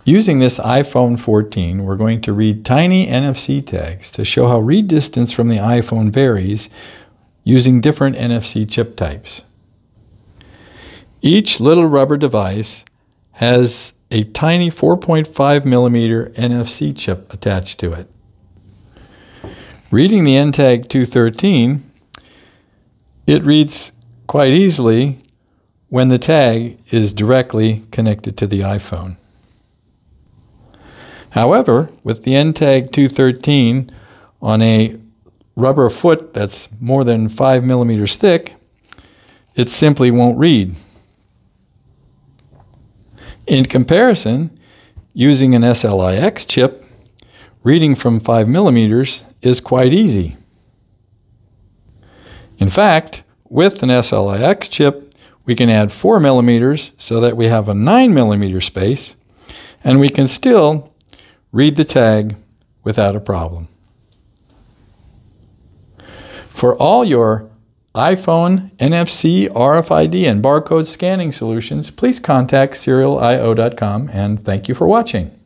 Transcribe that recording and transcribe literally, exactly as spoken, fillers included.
Using this iPhone fourteen, we're going to read tiny N F C tags to show how read distance from the iPhone varies using different N F C chip types. Each little rubber device has a tiny four point five millimeter N F C chip attached to it. Reading the N tag two thirteen, it reads quite easily when the tag is directly connected to the iPhone. However, with the N tag two thirteen on a rubber foot that's more than five millimeters thick, it simply won't read. In comparison, using an S L I X chip, reading from five millimeters is quite easy. In fact, with an S L I X chip, we can add four millimeters so that we have a nine millimeter space, and we can still read the tag without a problem. For all your iPhone, N F C, R F I D, and barcode scanning solutions, please contact serial I O dot com, and thank you for watching.